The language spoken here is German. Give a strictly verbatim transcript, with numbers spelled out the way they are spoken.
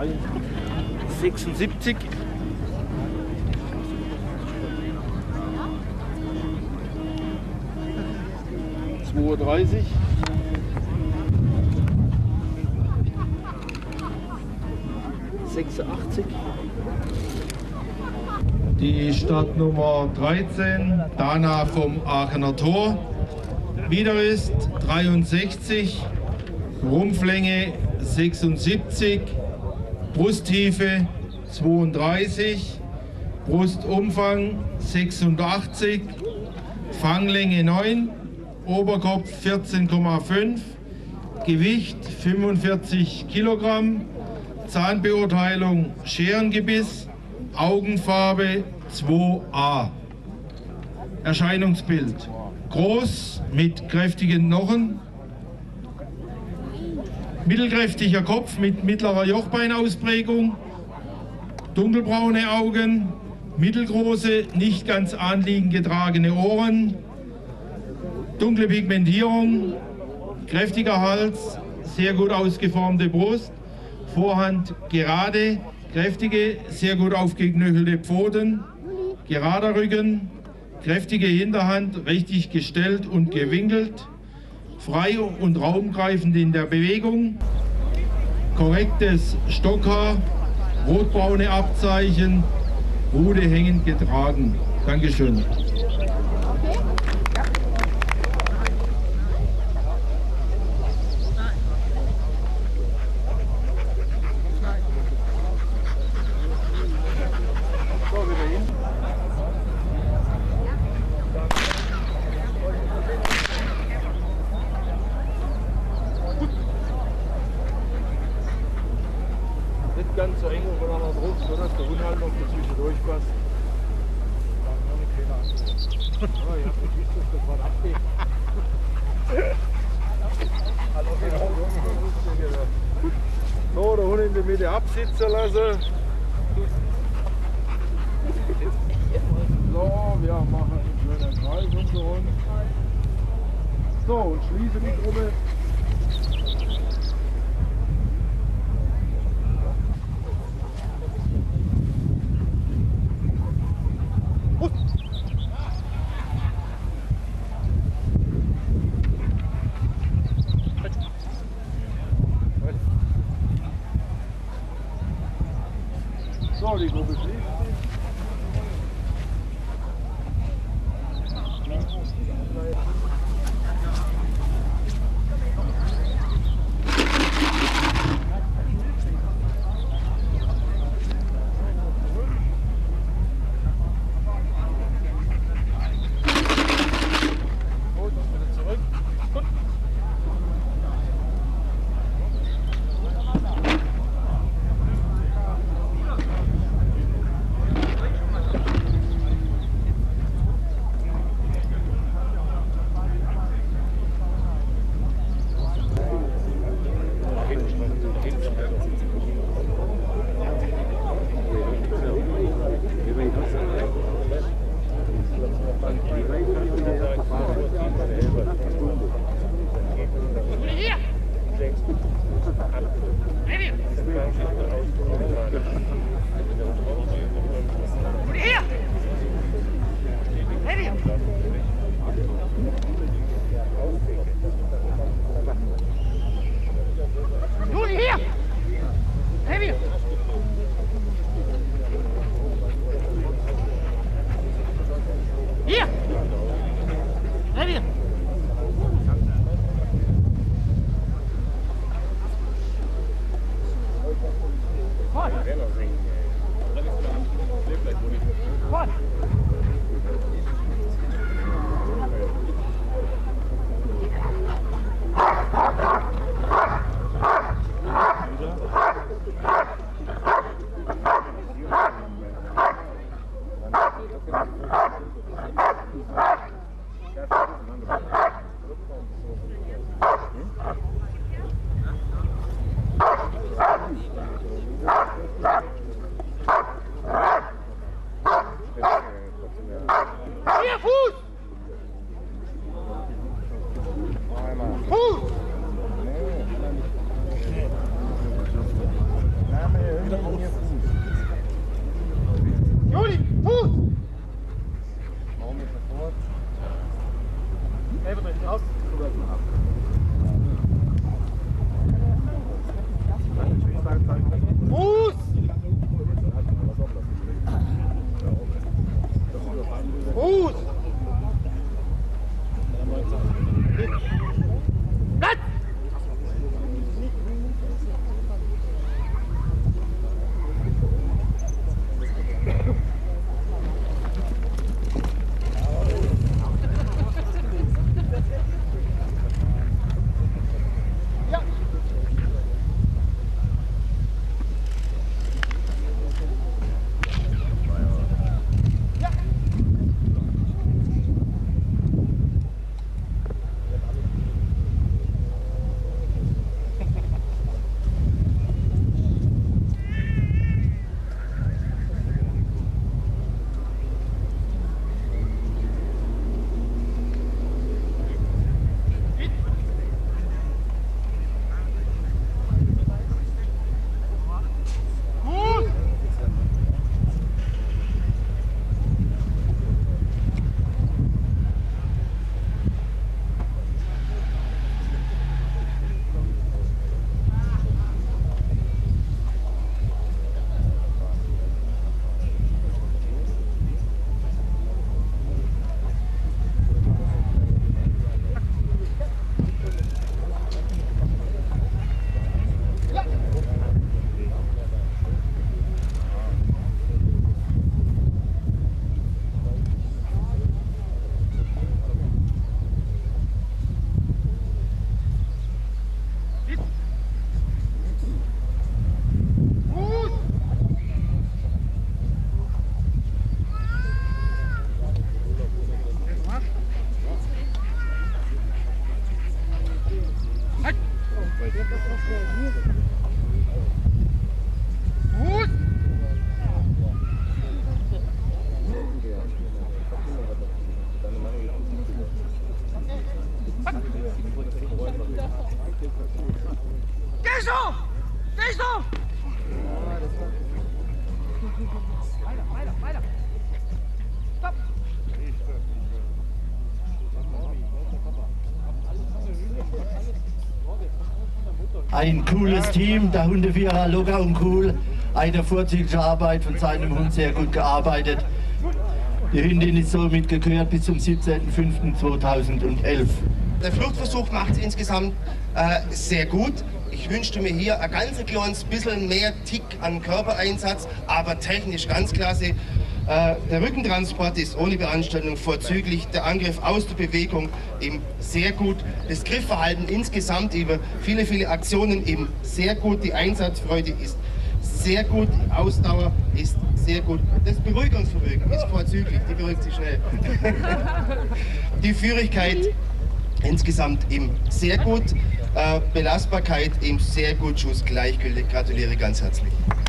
sechsundsiebzig. zweiunddreißig. sechsundachtzig. Die Startnummer dreizehn, Dana vom Aachener Tor. Wieder ist dreiundsechzig, Rumpflänge sechsundsiebzig, Brusttiefe zweiunddreißig, Brustumfang sechsundachtzig, Fanglänge neun, Oberkopf vierzehn Komma fünf, Gewicht fünfundvierzig Kilogramm, Zahnbeurteilung Scherengebiss, Augenfarbe zwei A. Erscheinungsbild: groß mit kräftigen Knochen, mittelkräftiger Kopf mit mittlerer Jochbeinausprägung, dunkelbraune Augen, mittelgroße, nicht ganz anliegend getragene Ohren, dunkle Pigmentierung, kräftiger Hals, sehr gut ausgeformte Brust, Vorhand gerade, kräftige, sehr gut aufgeknöchelte Pfoten, gerader Rücken, kräftige Hinterhand, richtig gestellt und gewinkelt, frei und raumgreifend in der Bewegung, korrektes Stockhaar, rotbraune Abzeichen, Rute hängend getragen. Dankeschön. Nicht ganz so eng auf einer Brust, so dass der Hund halt noch dazwischen durchpasst. Dann noch eine kleine Antwort. Oh, ich hab nicht gewusst, dass das was abgeht. So, der Hund in der Mitte absitzen lassen. So, wir machen einen schönen Kreis um den Hund. So, und schließen die Gruppe. So, die Gruppe schließt sich. Geh so! Geh so! Weiter, weiter, weiter! Stopp! Ein cooles Team, der Hundevierer locker und cool. Eine vorzügliche Arbeit von seinem Hund, sehr gut gearbeitet. Die Hündin ist somit gekürt bis zum siebzehnten fünften zweitausendelf. Der Fluchtversuch macht es insgesamt äh, sehr gut. Ich wünschte mir hier ein ganz kleines bisschen mehr Tick an Körpereinsatz, aber technisch ganz klasse. Äh, der Rückentransport ist ohne Beanstandung vorzüglich, der Angriff aus der Bewegung eben sehr gut, das Griffverhalten insgesamt über viele, viele Aktionen eben sehr gut, die Einsatzfreude ist sehr gut, die Ausdauer ist sehr gut, das Beruhigungsvermögen ist vorzüglich, die beruhigt sich schnell. Die Führigkeit insgesamt eben sehr gut, äh, Belastbarkeit eben sehr gut, Schuss gleichgültig, gratuliere ganz herzlich.